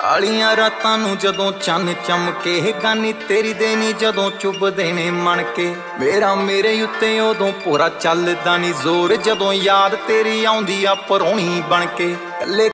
ਕਾਲੀਆਂ ਰਾਤਾਂ ਨੂੰ ਜਦੋਂ ਚੰਨ ਚਮਕੇ ਗਾਨੀ ਤੇਰੀ ਦੇ ਨੀ ਜਦੋਂ ਚੁੱਭਦੇ ਨੇ ਮਣ ਕੇ ਮੇਰਾ ਮੇਰੇ ਉੱਤੇ ਉਦੋਂ ਪੂਰਾ ਚੱਲਦਾ ਨੀ ਜ਼ੋਰ ਜਦੋਂ ਯਾਦ ਤੇਰੀ ਆਉਂਦੀ ਆ ਪਰੋਣੀ ਬਣ ਕੇ।